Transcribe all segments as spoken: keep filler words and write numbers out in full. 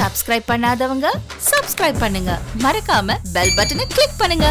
Subscribe பண்ணாதவங்க subscribe பண்ணுங்க. மறக்காம bell button click பண்ணுங்க.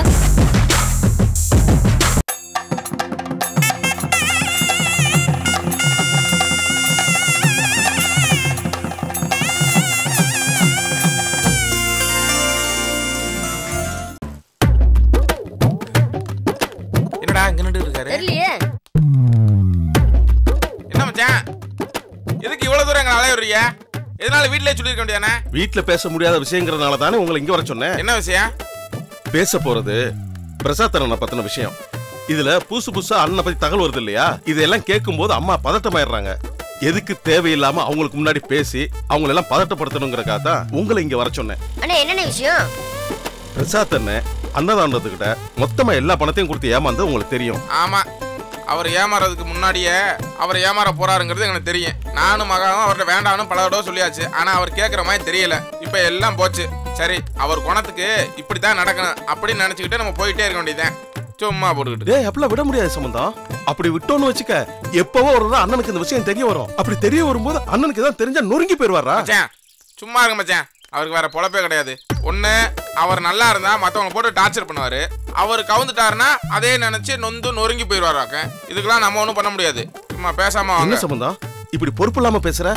வீட்ல பேச முடியாத விஷயங்கிறதுனால தானே உங்களை இங்க வர சொன்னேன். என்ன விஷயம்? பேச போறது பிரசாத் அண்ணனை பத்தின விஷயம். இதுல புதுசு புதுசா அண்ணனை பத்தி தகவல் வருது இல்லையா? இதெல்லாம் கேட்கும் போது அம்மா பதட்டமாயிடுறாங்க. எதுக்கு தேவையில்லாம அவங்களுக்கு முன்னாடி பேசி அவங்களை எல்லாம் பதட்டப்படுத்தணுங்கிறதுக்காக தான் உங்களை இங்க வர சொன்னேன். என்ன விஷயம்? பிரசாத் அண்ணன் அன்னதானத்துக்கிட்ட மொத்தமா எல்லா பணத்தையும் கொடுத்து ஏமாந்து உங்களுக்கு தெரியும். ஆமா, அவர் ஏமாறதுக்கு முன்னாடியே அவர் ஏமாற போறாருங்கிறது எனக்கு தெரியும். நானும் மகாவும் அவர்கிட்ட வேண்டாம்னு பல தடவை சொல்லியாச்சு. ஆனா அவர் கேட்கற மாதிரி தெரியல. இப்ப எல்லாம் போச்சு. சரி, அவர் குணத்துக்கு இப்படித்தான் நடக்கணும் அப்படின்னு நினைச்சுக்கிட்டு நம்ம போயிட்டே இருக்க வேண்டியதுதான். சும்மா போட்டுக்கிட்டு டேய், அப்பலாம் விட முடியாது சம்பந்தம். அப்படி விட்டோன்னு வச்சுக்க, எப்பவோ ஒரு நாள் அண்ணனுக்கு இந்த விஷயம் தெரிய வரும். அப்படி தெரிய வரும்போது அண்ணனுக்கு தான் தெரிஞ்சா நொறுங்கி போயிருவாரா? மச்சான் சும்மா இருங்க மச்சான். அவருக்கு வேற பொழப்பே கிடையாது. ஒண்ணு, அவர் நல்லா இருந்தா மத்தவங்க போட்டு டார்ச்சர் பண்ணுவாரு. அவர் கவுந்துட்டாருன்னா அதே நினைச்சு நொந்து நொறுங்கி போயிருவாராக்க. இதுக்கெல்லாம் நம்ம ஒண்ணும் பண்ண முடியாது. சும்மா பேசாம வாங்க. என்ன சம்பந்தம் இப்படி பொறுப்பு இல்லாம பேசுற?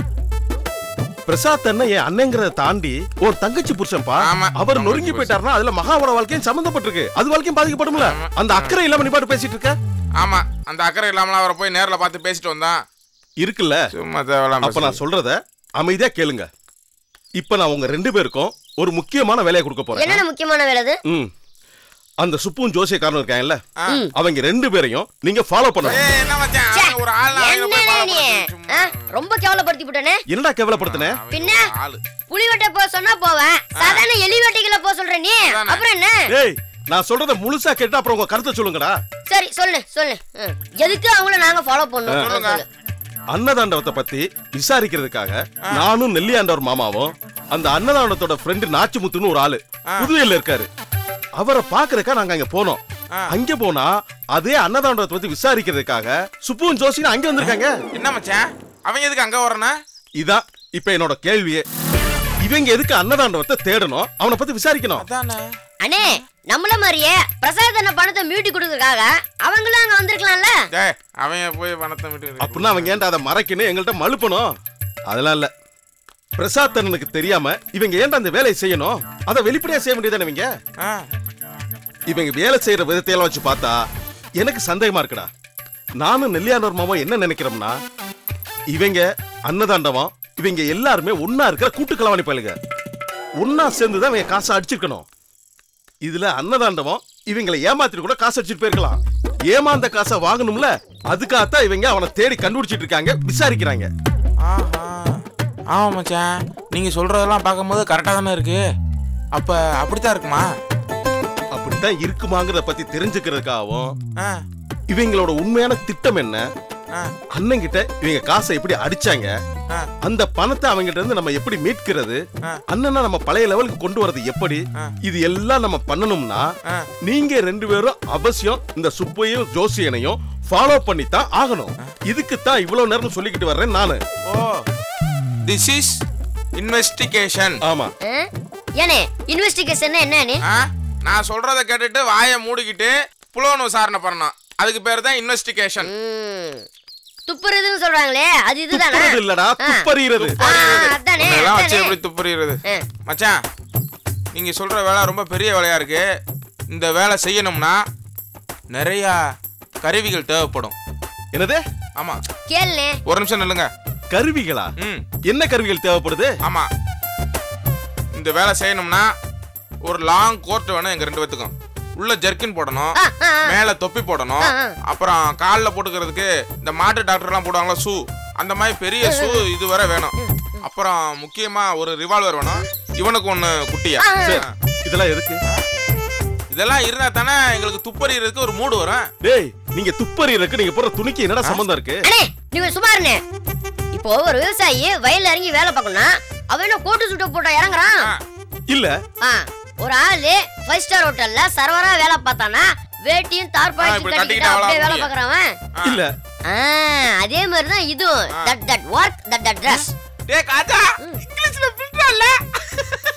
பிரசாத் அண்ணன் என் அண்ணங்கிறத தாண்டி ஒரு தங்கச்சி புருஷன்பா. அவர் நொறுங்கி போயிட்டாருன்னா அதுல மகாவோட வாழ்க்கையும் சம்பந்தப்பட்டிருக்கு. அது வாழ்க்கையும் பாதிக்கப்படும்ல. அந்த அக்கறை இல்லாம நீ பாட்டு பேசிட்டு இருக்க. ஆமா, அந்த அக்கறை இல்லாம அவரை போய் நேர்ல பார்த்து பேசிட்டு வந்தான் இருக்குல்ல. சும்மா தேவலாம். அப்ப நான் சொல்றத அமைதியா கேளுங்க. இப்ப நான் உங்க ரெண்டு பேருக்கும் ஒரு முக்கியமான வேலையை கொடுக்க போறேன். என்ன முக்கியமான வேலை அது? ம் அந்த சுப்பும் ஜோசியக்காரனும் இருக்காங்கல்ல, அவங்க ரெண்டு பேரையும் நீங்க ஃபாலோ பண்ணணும். என்ன மச்சான், ஒரு ஆள் போய் ஃபாலோ பண்ணு. ரொம்ப கேவலப்படுத்தி விட்டனே. என்னடா கேவலப்படுத்துனே? பின்ன புலிவெட்ட போ சொன்னா போவேன். சாதாரண எலிவெட்டிகள போ சொல்ற நீ. அப்புறம் என்ன? டேய், நான் சொல்றத முழுசா கேட்டு அப்புறம் உங்க கருத்தை சொல்லுங்கடா. சரி சொல்லு சொல்லு. எதுக்கு அவங்கள நாங்க ஃபாலோ பண்ணனும் சொல்லுங்க. அன்னதாண்டவத்தை பத்தி விசாரிக்கிறதுக்காக நானும் நெல்லியாண்டவர் மாமாவும் அந்த அன்னதாண்டத்தோட ஃப்ரெண்ட் நாச்சிமுத்துன்னு ஒரு ஆளு புதுவையில இருக்காரு. அவரை பாக்குறதுக்காக நாங்க அங்க போனோம். அங்க போனா அதே அன்னதாண்டவத்தை பத்தி விசாரிக்கிறதுக்காக சுப்புவும் ஜோசியும் அங்க வந்திருக்காங்க. என்ன மச்சான், அவங்க எதுக்கு அங்க வரணும்? இதான் இப்ப என்னோட கேள்வியே. இவங்க எதுக்கு அன்னதாண்டவத்தை தேடணும், அவனை பத்தி விசாரிக்கணும்? அண்ணே, நம்மள மாதிரியே பிரசாத் அண்ணன் பணத்தை மீட்டி கொடுக்கறதுக்காக அவங்களும் அங்க வந்திருக்கலாம்ல. டேய், அவங்க போய் பணத்தை மீட்டி அப்படின்னா அவங்க ஏன்டா அதை மறைக்கணும் எங்கள்கிட்ட மழுப்பணும்? அதெல்லாம் இல்ல. பிரசாத் அண்ணனுக்கு தெரியாம இவங்க ஏன்டா அந்த வேலையை செய்யணும்? அதை வெளிப்படையா செய்ய வேண்டியதானே? இவங்க இவங்க வேலை செய்யற விதத்தையெல்லாம் வச்சு பார்த்தா எனக்கு சந்தேகமா இருக்குடா. நானும் நெல்லியாண்டவர் மாமா என்ன நினைக்கிறோம்னா, இவங்க அன்னதாண்டவம் இவங்க எல்லாருமே ஒன்னா இருக்கிற கூட்டு கலவாணி பயலுங்க. ஒன்னா சேர்ந்துதான் இவங்க காசை அடிச்சிருக்கணும். இதுல அன்னதாண்டவம் இவங்களை ஏமாத்திட்டு கூட காசு அடிச்சிட்டு போயிருக்கலாம். ஏமாந்த காசை வாங்கணும்ல, அதுக்காகத்தான் இவங்க அவனை தேடி கண்டுபிடிச்சிட்டு இருக்காங்க, விசாரிக்கிறாங்க. ஆமா மச்சான், நீங்க சொல்றதெல்லாம் பார்க்கும்போது கரெக்டா தானே இருக்கு. அப்ப அப்படித்தான் இருக்குமா? அப்படித்தான் இருக்குமாங்கிறத பத்தி தெரிஞ்சுக்கிறதுக்காகவும் இவங்களோட உண்மையான திட்டம் என்ன, அண்ணன் கிட்ட இவங்க காசை எப்படி அடிச்சாங்க, அந்த பணத்தை அவங்க கிட்ட இருந்து நம்ம எப்படி மீட்கிறது, அண்ணனை நம்ம பழைய லெவலுக்கு கொண்டு வரது எப்படி, இது எல்லாம் நம்ம பண்ணணும்னா நீங்க ரெண்டு பேரும் அவசியம் இந்த சுப்பையும் ஜோசியனையும் ஃபாலோ பண்ணித்தான் ஆகணும். இதுக்கு தான் இவ்வளவு நேரம் சொல்லிக்கிட்டு வர்றேன் நானு. ஓ, திஸ் இஸ் இன்வெஸ்டிகேஷன். ஆமா. ஏனே இன்வெஸ்டிகேஷன் என்னன்னு? நான் சொல்றத கேட்டுட்டு வாயை மூடிக்கிட்டு புலோன் விசாரணை பண்ணணும். அதுக்கு பேர் தான் இன்வெஸ்டிகேஷன். துப்புறதுன்னு சொல்றாங்களே, அது இதுதானா? துப்புறது இல்லடா, துப்பறிறது. அதானே. அதெல்லாம் வச்சு எப்படி துப்பறிறது? மச்சான், நீங்க சொல்ற வேலை ரொம்ப பெரிய வேலையா இருக்கு. இந்த வேலை செய்யணும்னா நிறைய கருவிகள் தேவைப்படும். என்னது? ஆமா. கேளு. ஒரு நிமிஷம் நில்லுங்க. கருவிகளா? என்ன கருவிகள் தேவைப்படுது? ஆமா, இந்த வேலை செய்யணும்னா ஒரு லாங் கோட் வேணும் எங்க ரெண்டு பேத்துக்கும். உள்ள ஜர்க்கின் போடணும், மேல தொப்பி போடணும், அப்புறம் காலில் போட்டுக்கிறதுக்கு இந்த மாட்டு டாக்டர் எல்லாம் போடுவாங்களா ஷூ, அந்த மாதிரி பெரிய ஷூ இது வரை வேணும். அப்புறம் முக்கியமா ஒரு ரிவால்வர் வேணும். இவனுக்கு ஒண்ணு குட்டியா. இதெல்லாம் எதுக்கு? இதெல்லாம் இருந்தா தானே எங்களுக்கு துப்பறிறதுக்கு ஒரு மூடு வரும். டேய், நீங்க துப்பறிறதுக்கு நீங்க போற துணிக்கு என்னடா சம்பந்தம் இருக்கு? அண்ணே, நீங்க சும்மா இருங்க. இப்போ ஒரு விவசாயி வயல்ல இறங்கி வேலை பார்க்கணும்னா அவன் என்ன கோட்டு சுட்டு போட்டா இறங்குறான்? இல்ல. ஒரு ஆளு ஃபைவ் ஸ்டார் ஹோட்டல்ல சர்வரா வேலை பார்த்தானா வேட்டியும் தார்பாய் கட்டிட்டு அப்படியே வேலை பார்க்கறவன் இல்ல. அதே மாதிரி தான் இது. That that work that that Dress. டேய் காஜா, இங்கிலீஷ்ல பில்றல்ல.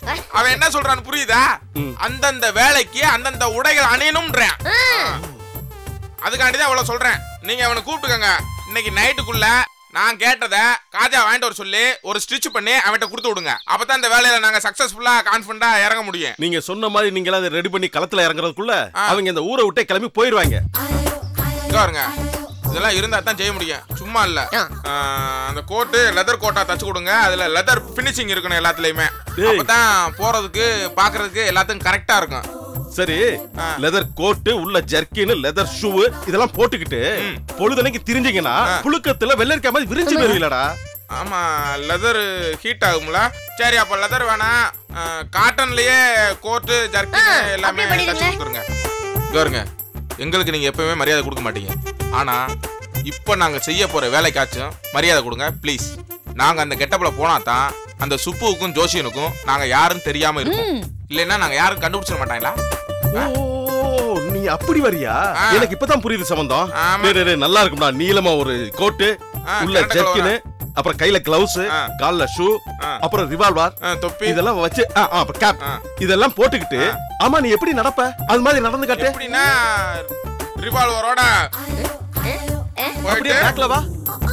அவன் என்ன சொல்றான்னு புரியுதா? அந்தந்த வேலைக்கு அந்தந்த உடைகள் அணியணும்ன்றேன். அதுக்காண்டிதான் அவ்வளவு சொல்றேன். நீங்க அவனை கூப்பிட்டுக்கங்க. இன்னைக்கு நைட்டுக்குள்ள நான் கேட்டத காஜா வாங்கிட்டு வர சொல்லி ஒரு ஸ்டிச் பண்ணி அவன்கிட்ட கொடுத்து விடுங்க. அப்பதான் இந்த வேலையில நாங்க சக்சஸ்ஃபுல்லா கான்ஃபிடண்டா இறங்க முடியும். நீங்க சொன்ன மாதிரி நீங்க அதை ரெடி பண்ணி களத்துல இறங்குறதுக்குள்ள அவங்க இந்த ஊரை விட்டே கிளம்பி போயிருவாங்க. பாருங்க, இதெல்லாம் இருந்தா தான் செய்ய முடியும், சும்மா இல்ல. அந்த கோட்டு லெதர் கோட்டா தச்சு கொடுங்க. அதுல லெதர் பினிஷிங் இருக்கணும் எல்லாத்துலயுமே. அப்பதான் போறதுக்கு பாக்குறதுக்கு எல்லாத்துக்கும் கரெக்டா இருக்கும். சரி, லெதர் கோட்டு உள்ள ஜர்க்கின் லெதர் ஷூ இதெல்லாம் போட்டுக்கிட்டு பொழுதனைக்கு திரிஞ்சீங்கன்னா புழுக்கத்துல வெள்ளரிக்காய் மாதிரி விரிஞ்சு போயிருவீங்களடா. ஆமா, லெதர் ஹீட் ஆகும்ல. சரி, அப்ப லெதர் வேணாம், காட்டன்லயே கோட்டு ஜர்க்கின் எல்லாமே தச்சு கொடுத்துருங்க. பாருங்க, எங்களுக்கு நீங்க எப்பவுமே மரியாதை கொடுக்க மாட்டீங்க. ஆனா இப்ப நாங்க செய்ய போற வேலைக்காச்சும் மரியாதை கொடுங்க ப்ளீஸ். நாங்க அந்த கெட்டப்ல போனா தான் அந்த சுப்புவுக்கும் ஜோசியனுக்கும் நாங்க யாருன்னு தெரியாம இருக்கோம். இல்லைன்னா நாங்க யாரும் கண்டுபிடிச்சிட மாட்டாங்களா? நீ அப்படி வரியா? எனக்கு இப்பதான் புரியுது சம்பந்தம். நல்லா இருக்கும்டா. நீளமா ஒரு கோட்டு, உள்ள ஜர்க்கின், அப்புறம் கையில கிளவுஸ், கால்ல ஷூ, அப்புறம் ரிவால்வர், தொப்பி இதெல்லாம் வச்சு கேப் இதெல்லாம் போட்டுக்கிட்டு ஆமா நீ எப்படி நடப்ப? அது மாதிரி நடந்து காட்டு. எப்படின்னா ரிவால்வரோட அப்படியே பேக்ல வா.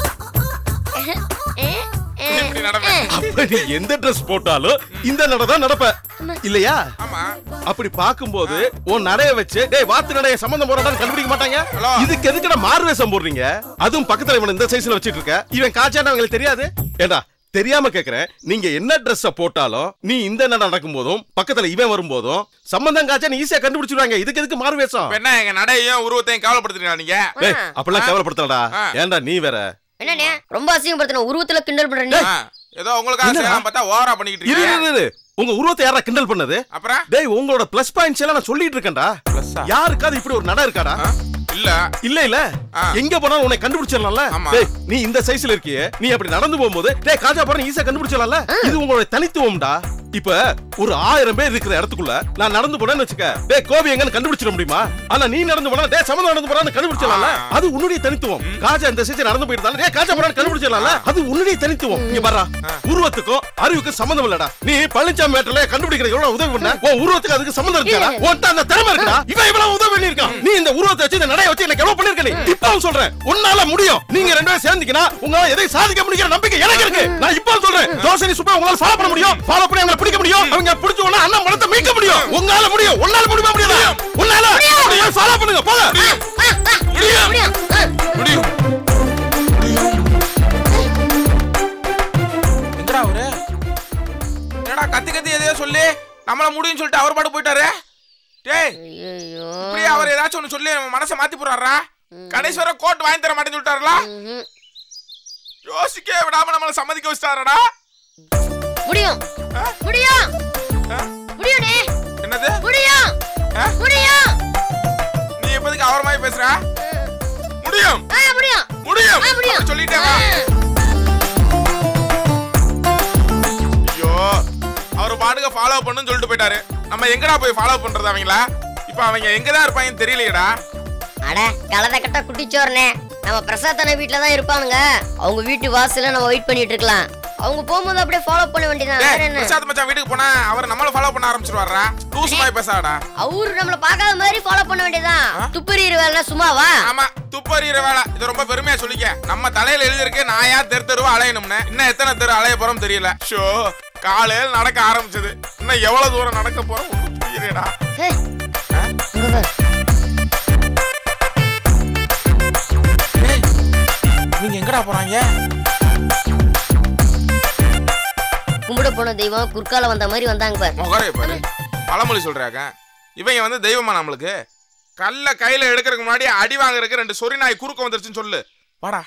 இப்படி நடப்ப. அப்படி எந்த ட்ரெஸ் போட்டாலும் இந்த நடதான் நடப்ப இல்லையா? ஆமா. அப்படி பாக்கும்போது உன் நடைய வச்சு டேய் வாத்து நடைய சம்பந்தம் போறான்னு கண்டுபிடிக்க மாட்டாங்க. இதுக்கு எதுக்குடா மார்வேஷம் போடுறீங்க? அதுவும் பக்கத்துல இவன் இந்த சைஸ்ல வச்சிட்டு இருக்க. இவன் காச்சான்னு அவங்களுக்கு தெரியாது? ஏண்டா தெரியாம கேக்குறேன். நீங்க என்ன ட்ரெஸ் போட்டாலும் நீ இந்த நட நடக்கும் போதும் பக்கத்துல இவன் வரும்போதும் சம்பந்தம் காச்சா ஈஸியா கண்டுபிடிச்சிருவாங்க. இதுக்கு எதுக்கு மார்வேஷம்? என்ன எங்க நடையும் உருவத்தையும் கேவலப்படுத்துறீங்களா நீங்க? அப்பெல்லாம் கேவலப்படுத்தலடா. ஏண்டா நீ வேற என்னண்ணே ரொம்ப அசிங்கப்படுத்தணும். உருவத்துல கிண்டல் பண்றீங்க. ஏதோ உங்களுக்கு ஆசையா பார்த்தா ஓவரா பண்ணிட்டு இருக்கீங்க. உங்க உருவத்தை யாரா கிண்டல் பண்ணது? அப்புறம் டேய் உங்களோட பிளஸ் பாயிண்ட்ஸ் எல்லாம் நான் சொல்லிட்டு இருக்கேன்டா. யாருக்காவது இப்படி ஒரு நட இருக்காடா? இல்ல இல்ல இல்ல எங்க போனாலும் உன்னை கண்டுபிடிச்சிடலாம்ல. டேய் நீ இந்த சைஸ்ல இருக்கியே, நீ அப்படி நடந்து போகும்போது டேய் காஜா போற ஈஸியா கண்டுபிடிச்சிடலாம்ல. இது உங்களோட தனித்துவம்டா. இப்ப ஒரு ஆயிரம் பேர் இருக்கிற இடத்துக்குள்ள நான் நடந்து போனேன்னு வச்சுக்க, டேய் கோபி எங்கன்னு கண்டுபிடிச்சிட முடியுமா? ஆனா நீ நடந்து போனா டேய் சமந்தம் நடந்து போறான்னு கண்டுபிடிச்சிடலாம்ல. அது உன்னுடைய தனித்துவம். காஜா இந்த சைஸ் நடந்து போயிட்டால டேய் காஜா போறான்னு கண்டுபிடிச்சிடலாம்ல. அது உன்னுடைய தனித்துவம். இங்க பாரா, உருவத்துக்கும் அறிவுக்கும் சம்பந்தம் இல்லடா. நீ பழனிச்சாமி மேட்டர்ல கண்டுபிடிக்கிறதுக்கு எவ்வளவு உதவி பண்ண? உன் உருவத்துக்கு அதுக்கு சம்பந்தம் இருக்கா? உன்கிட்ட அந்த திறமை இருக்கா? இவன் இவ்வளவு உதவி பண்ணிருக்கான். நீ இந்த உருவத்தை வச்சு இந்த நடைய வச்சு எனக்கு எவ்வளவு பண்ணிருக்க? நீ இப்பவும் சொல்றேன் உன்னால முடியும். நீங்க ரெண்டு பேரும் சேர்ந்தீங்கன்னா உங்களால எதை சாதிக்க முடியுற நம்பிக்கை எனக்கு இருக்கு. நான் இப்பவும் சொல்றேன் ஜோசனி சுப்பா உங்களால ஃபாலோ பண்ண முடியும். ஃபாலோ பண்ணி அவங்களை பிடிக்க முடியும். அவங்க பிடிச்ச உடனே அண்ணா மனத்தை மீட்க முடியும். உங்களால முடியும். உன்னால முடியுமா? முடியாது. உன்னால முடியும். ஃபாலோ பண்ணுங்க. போங்க. முடியும். முடியும். எங்கடா அவரு? என்னடா கத்தி கத்தி எதையோ சொல்லி நம்மள முடியும்னு சொல்லிட்டு அவர் பாட்டு போயிட்டாரு. டேய் ஐயோ, இப்படி அவர் ஏதாச்சும் ஒன்னு சொல்லி நம்ம மனசை மாத்தி போறாரா? கடைசி வரை கோட் வாங்கி தர மாட்டேன்னு சொல்லிட்டாருல. யோசிக்க விடாம நம்மள சம்மதிக்க வச்சிட்டாரடா. முடியும் முடியும் முடியும்டே. என்னது முடியும் முடியும்? நீ எப்போதுக்கு அவர் மாதிரி பேசுற? முடியும் முடியும் முடியும் முடியும் சொல்லிட்டேன். ஐயோ, அவர் பாட்டுக்கு ஃபாலோ பண்ணுன்னு சொல்லிட்டு போயிட்டாரு. நம்ம எங்கடா போய் ஃபாலோ பண்றது அவங்கள? இப்ப அவங்க எங்கதான் இருப்பாங்கன்னு தெரியலையடா. அட கலத கட்ட குட்டிச்சோர்னே, நம்ம பிரசாத்தன வீட்ல தான் இருப்பானுங்க. அவங்க வீட்டு வாசல்ல நம்ம வெயிட் பண்ணிட்டு இருக்கலாம். அவங்க போகும்போது அப்படியே ஃபாலோ பண்ண வேண்டியதான். வேற என்ன? பிரசாத் மச்சான் வீட்டுக்கு போனா அவர் நம்மள ஃபாலோ பண்ண ஆரம்பிச்சிடுவாரா? லூஸ் மாதிரி பேசாடா. அவரு நம்மள பார்க்காத மாதிரி ஃபாலோ பண்ண வேண்டியதான். துப்பறிற வேலை சும்மாவா? ஆமா, துப்பறிற வேலை. இது ரொம்ப பெருமையா சொல்லிக்க. நம்ம தலையில எழுதி இருக்கு நான் யார் தெரு தெருவா அலையணும்னு. இன்னும் எத்தனை தெரு அலைய போறோம் தெரியல. ஷோ காலையில் நடக்க ஆரம்பிச்சது. இன்னும் எவ்வளவு தூரம் நடக்க போறோம் ஒன்றும் புரியலடா. நீங்க எங்கடா போறாங்க? கும்பிட போன தெய்வம் குறுக்கால வந்த மாதிரி வந்தாங்க பாரு. முகரே பாரு. பழமொழி சொல்றாங்க. இவங்க வந்து தெய்வமா நம்மளுக்கு? கல்ல கையில எடுக்கிறதுக்கு முன்னாடி அடி வாங்குறதுக்கு ரெண்டு சொறி நாய் குறுக்க வந்துருச்சுன்னு சொல்லு. வாடா.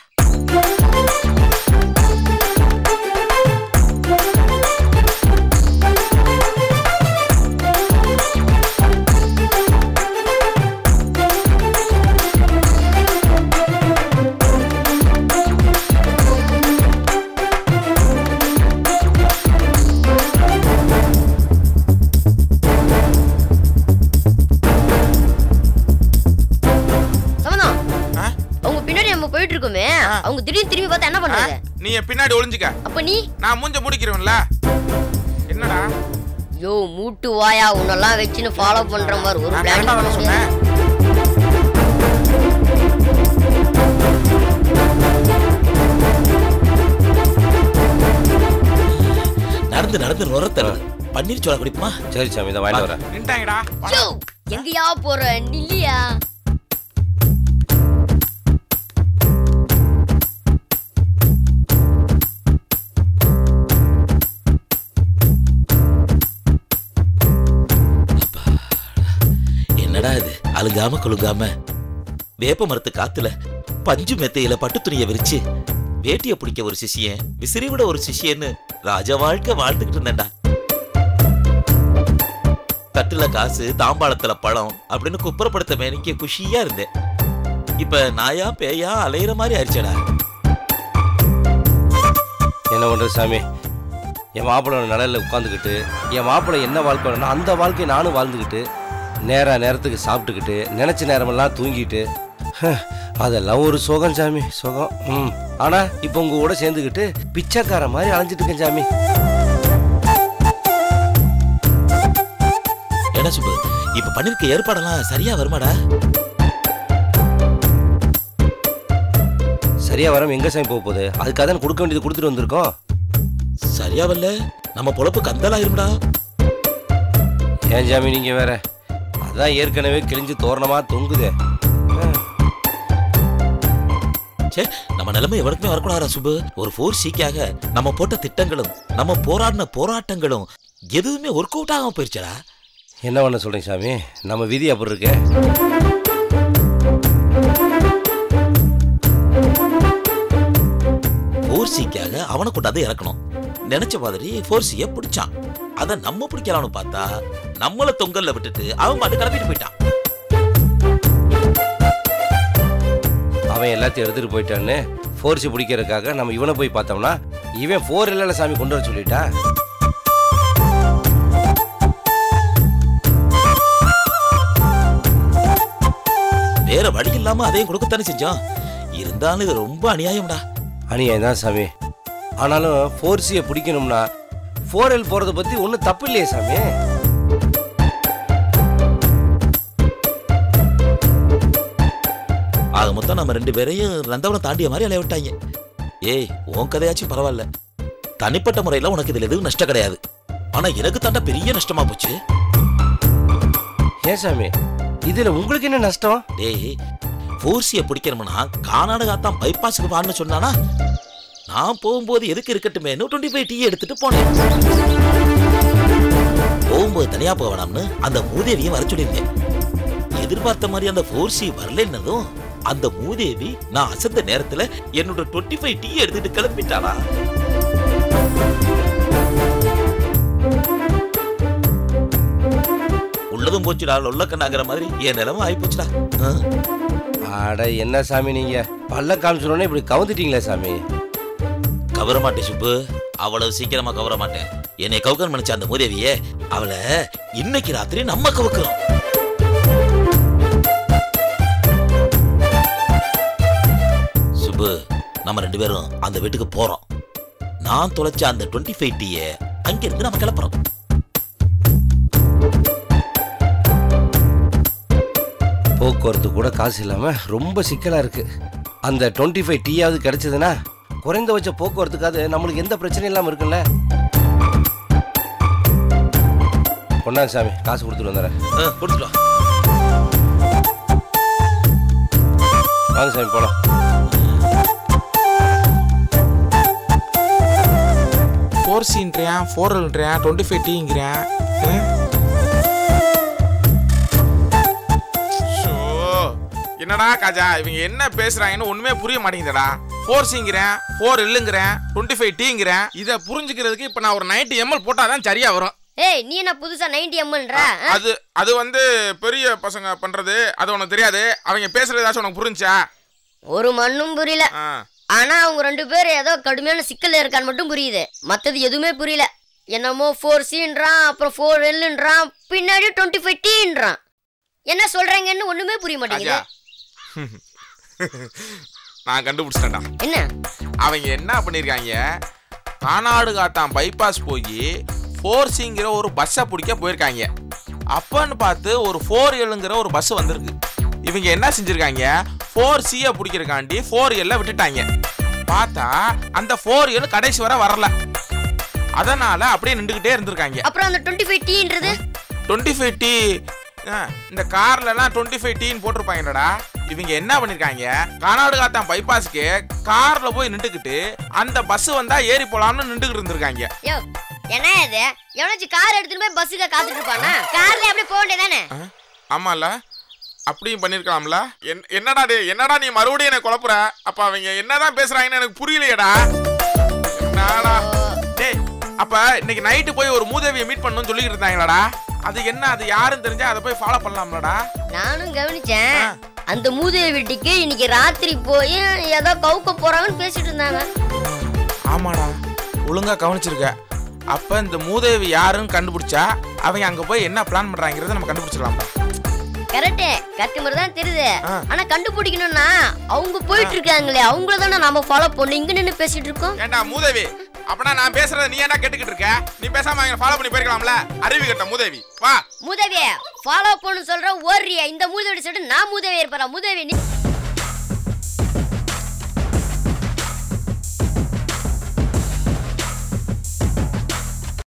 அவங்க திடீர்னு திரும்பி பார்த்தா என்ன பண்றது? நீ பின்னாடி ஒளிஞ்சுக்க. அப்ப நீ? நான் மூஞ்ச முடிக்கிறேன்ல. என்னடா யோ மூட்டு வாயா உன்னெல்லாம் வச்சுன்னு ஃபாலோ பண்ற மாதிரி ஒரு பிளான் சொன்னேன். நடந்து நடந்து நுரத்தல பன்னீர் சோளா குடிப்போமா? சரி சாமி இத வாங்கிட்டு வரேன். நின்ட்டாங்கடா. யோ எங்கயா போற நில்லியா? என்னடா இது அழுகாம கொழுகாம வேப்ப மரத்து காத்துல பஞ்சு மெத்தையில பட்டு துணியை விரிச்சு வேட்டிய பிடிக்க ஒரு சிஷியன் விசிறி விட ஒரு சிஷியன்னு ராஜ வாழ்க்கை வாழ்ந்துகிட்டு இருந்தேன்டா. தட்டுல காசு தாம்பாளத்துல பழம் அப்படின்னு குப்புறப்படுத்த மேனிக்க குஷியா இருந்தேன். இப்ப நாயா பேயா அலையிற மாதிரி ஆயிடுச்சடா. என்ன பண்றது சாமி, என் மாப்பிள்ளை நிலையில உட்காந்துக்கிட்டு என் மாப்பிள்ளை என்ன வாழ்க்கை வேணும்னா அந்த வாழ்க்கையை நானும் வாழ்ந்துக்கிட்டு நேர நேரத்துக்கு சாப்பிட்டுக்கிட்டு நினைச்ச நேரமெல்லாம் தூங்கிட்டு அதெல்லாம் ஒரு சுகம் சாமி சுகம். ம் ஆனா இப்போ உங்க கூட சேர்ந்துக்கிட்டு பிச்சைக்கார மாதிரி அலைஞ்சிட்டு இருக்கேன் சாமி. என்ன சுப்பு இப்ப பண்ணிருக்க ஏற்பாடெல்லாம் சரியா வருமாடா? சரியா வராம எங்க சாமி போக போகுது? அதுக்காக தான் கொடுக்க வேண்டியது கொடுத்துட்டு வந்திருக்கோம். சரியா வரல நம்ம பொழப்பு கந்தலாயிரும்டா. ஏன் சாமி நீங்க வேற, அதான் ஏற்கனவே கிழிஞ்சு தோரணமா தொங்குதே. சே நம்ம நிலைமை எவருக்குமே வரக்கூடாதா சுப்பு? ஒரு ஃபோர் சிக்காக நம்ம போட்ட திட்டங்களும் நம்ம போராடின போராட்டங்களும் எதுவுமே ஒர்க் அவுட் ஆகாம போயிருச்சடா. என்ன பண்ண சொல்றீங்க சாமி? நம்ம விதி அப்படி இருக்க. ஃபோர் சிக்காக அவனை கொண்டாந்து இறக்கணும் நினைச்ச மாதிரி ஃபோர் சியை பிடிச்சான். அதை நம்ம பிடிக்கலாம்னு பார்த்தா நம்மள தொங்கல்ல விட்டுட்டு அவன் பாட்டு கிளம்பிட்டு போயிட்டான். அவன் எல்லாத்தையும் எடுத்துட்டு போயிட்டான்னு ஃபோர்ஸ் பிடிக்கிறதுக்காக நம்ம இவனை போய் பார்த்தோம்னா இவன் ஃபோர் இல்ல சாமி கொண்டு வர சொல்லிட்டா. வேற வழி இல்லாம அதையும் கொடுக்கத்தானே செஞ்சோம். இருந்தாலும் இது ரொம்ப அநியாயம்டா. அநியாயம் தான் சாமி. ஆனாலும் ஃபோர் சியை பிடிக்கணும்னா ஃபோர் எல் போறதை பத்தி ஒன்றும் தப்பு இல்லையே சாமி. ஆக மொத்தம் நம்ம ரெண்டு பேரையும் ரந்தவனம் தாண்டிய மாதிரி அலைய விட்டாங்க. ஏய் உன் கதையாச்சும் பரவாயில்ல, தனிப்பட்ட முறையில உனக்கு இதுல எதுவும் நஷ்டம் கிடையாது. ஆனா எனக்கு தாண்டா பெரிய நஷ்டமா போச்சு. ஏன் சாமி இதுல உங்களுக்கு என்ன நஷ்டம்? டேய் ஃபோர்சிய பிடிக்கணும்னா கானாடுகா தான் பைபாஸுக்கு வான்னு சொன்னானா, நான் போகும்போது எதுக்கு இருக்கட்டுமே டுவெண்ட்டி ஃபைவ் டீ எடுத்துட்டு போனேன். போகும்போது தனியா போக வேணாம்னு அந்த மூதேவியும் வர சொல்லியிருந்தேன். எதிர்பார்த்த மாதிரி அந்த ஃபோர்சி வரலன்னதும் அந்த மூதேவி நான் அசந்த நேரத்துல என்னோட டுவெண்ட்டி ஃபைவ் டீ எடுத்துட்டு கிளம்பிட்டானா. உள்ளதும் போச்சுடா, உள்ள கண்ணாங்கிற மாதிரி என் நிலைமை ஆகி போச்சுடா. அட என்ன சாமி நீங்க பல்ல காமிச்சோன்னே இப்படி கவுந்துட்டீங்களே சாமி. கவர மாட்டேன் சுப்பு, அவ்வளவு சீக்கிரமா கவர மாட்டேன். என்னை கவுக்கன்னு நினைச்ச அந்த மூதேவியே அவளை இன்னைக்கு ராத்திரி நம்ம கவுக்கிறோம். சுப்பு நம்ம ரெண்டு பேரும் அந்த வீட்டுக்கு போறோம். நான் தொலைச்ச அந்த டுவெண்ட்டி ஃபைவ் டீய அங்கிருந்து நம்ம கிளப்புறோம். போக்குவரத்து கூட காசு இல்லாம ரொம்ப சிக்கலா இருக்கு. அந்த டுவெண்ட்டி ஃபைவ் டீயாவது கிடைச்சதுன்னா குறைந்தபட்ச போக்குவரத்துக்காவது நம்மளுக்கு எந்த பிரச்சனையும் இல்லாம இருக்குல்ல. கொண்டாங்க சாமி, காசு கொடுத்துட்டு வந்துடுறேன். கொடுத்துட்டு வா. வாங்க சாமி போலாம். ஃபோர் சின்றியான் ஃபோர் எல்ன்றியான் டுவெண்ட்டி ஃபைவ் டீங்கிறேன். என்னடா காஜா இவங்க என்ன பேசுறாங்கன்னு ஒண்ணுமே புரிய மாட்டேங்குதுடா. ஃபோர் சிங்கிறேன் ஃபோர் எல்லுங்கிறேன் டுவெண்ட்டி ஃபைவ் டீங்கிறேன். இதை புரிஞ்சுக்கிறதுக்கு இப்ப நான் ஒரு நைன்டி எம்எல் போட்டாதான் சரியா வரும். ஏய் நீ என்ன புதுசா நைன்டி எம்எல்ன்ற? அது அது வந்து பெரிய பசங்க பண்றது, அது உனக்கு தெரியாது. அவங்க பேசுறது ஏதாச்சும் உனக்கு புரிஞ்சா? ஒரு மண்ணும் புரியல. ஆனா அவங்க ரெண்டு பேரும் ஏதோ கடுமையான சிக்கல் இருக்கான்னு மட்டும் புரியுது. மத்தது எதுவுமே புரியல. என்னமோ ஃபோர் சின்றான், அப்புறம் ஃபோர் எல்லுன்றான், பின்னாடி டுவெண்ட்டி ஃபைவ் டீன்றான். என்ன சொல்றாங்கன்னு ஒண்ணுமே புரிய மாட்டேங்குது. நான் கண்டுபிடிச்சிட்டேன்டா. என்ன அவங்க என்ன பண்ணிருக்காங்க, கானாடு காத்தான் பைபாஸ் போய் ஃபோர் சிங்கிற ஒரு பஸ்ஸை பிடிக்க போயிருக்காங்க. அப்பன்னு பார்த்து ஒரு ஃபோர் எல்லுங்கிற ஒரு பஸ் வந்திருக்கு. இவங்க என்ன செஞ்சிருக்காங்க, ஃபோர் சியை பிடிக்கிறக்காண்டி ஃபோர் எல்லை விட்டுட்டாங்க. பார்த்தா அந்த ஃபோர் எல் கடைசி வரை வரல. அதனால அப்படியே நின்றுகிட்டே இருந்திருக்காங்க. அப்புறம் அந்த டுவெண்ட்டி ஃபைவ் டீன்றது டுவெண்ட்டி ஃபைவ் டீ இந்த கார்லலாம் டுவெண்ட்டி ஃபைவ் டீன்னு போட்டிருப்பாங்கடா. இவங்க என்ன பண்ணிருக்காங்க, கர்நாடகாத்தான் பைபாஸ்க்கு கார்ல போய் நின்றுக்கிட்டு அந்த பஸ் வந்தா ஏறி போலாம்னு நின்றுகிட்டு இருந்திருக்காங்க. யோ என்ன இது, எவனாச்சும் கார் எடுத்துட்டு போய் பஸ்ஸுக்கு காத்துட்டு இருப்பானா? கார்ல அப்படியே போக வேண்டியதானே? ஆமால, அப்படியும் பண்ணிருக்கலாம்ல. என்னடா டே, என்னடா நீ மறுபடியும் என்ன குழப்புற? அப்ப அவங்க என்னதான் பேசுறாங்கன்னு எனக்கு புரியலையடா. என்னடா டேய், அப்ப இன்னைக்கு நைட்டு போய் ஒரு மூதேவியை மீட் பண்ணணும்னு சொல்லிட்டு இருந்தாங்களாடா. அது என்ன, அது யாருன்னு தெரிஞ்சா அதை போய் ஃபாலோ பண்ணலாம்லடா. நானும் கவனிச்சேன். அந்த மூதேவி வீட்டுக்கு இன்னைக்கு ராத்திரி போய் ஏதோ கவுக்க போறாங்கன்னு பேசிட்டு இருந்தாங்க. ஆமாடா, ஒழுங்கா கவனிச்சிருக்க. அப்ப இந்த மூதேவி யாருன்னு கண்டுபிடிச்சா அவங்க அங்க போய் என்ன பிளான் பண்றாங்கிறத நம்ம கண்டுபிடிச்சிடலாம்டா. கரெக்ட், கஸ்டமர் தான் தெரியுது. ஆனா கண்டுபிடிக்கணும்னா அவங்க போயிட்டு இருக்காங்களே, அவங்கள தானே நாம ஃபாலோ பண்ணி இங்க நின்னு பேசிட்டு இருக்கோம். ஏண்டா மூதேவி, அப்பனா நான் பேசுறத நீ என்ன கேட்டுக்கிட்டு இருக்க? நீ பேசாம அவங்க ஃபாலோ பண்ணி போயிருக்கலாம்ல. அறிவு கட்ட மூதேவி, வா. மூதேவி ஃபாலோ பண்ணு சொல்ற ஓரியா, இந்த மூதேவி சொல்லிட்டு நான் மூதேவி இருப்பறா. மூதேவி நீ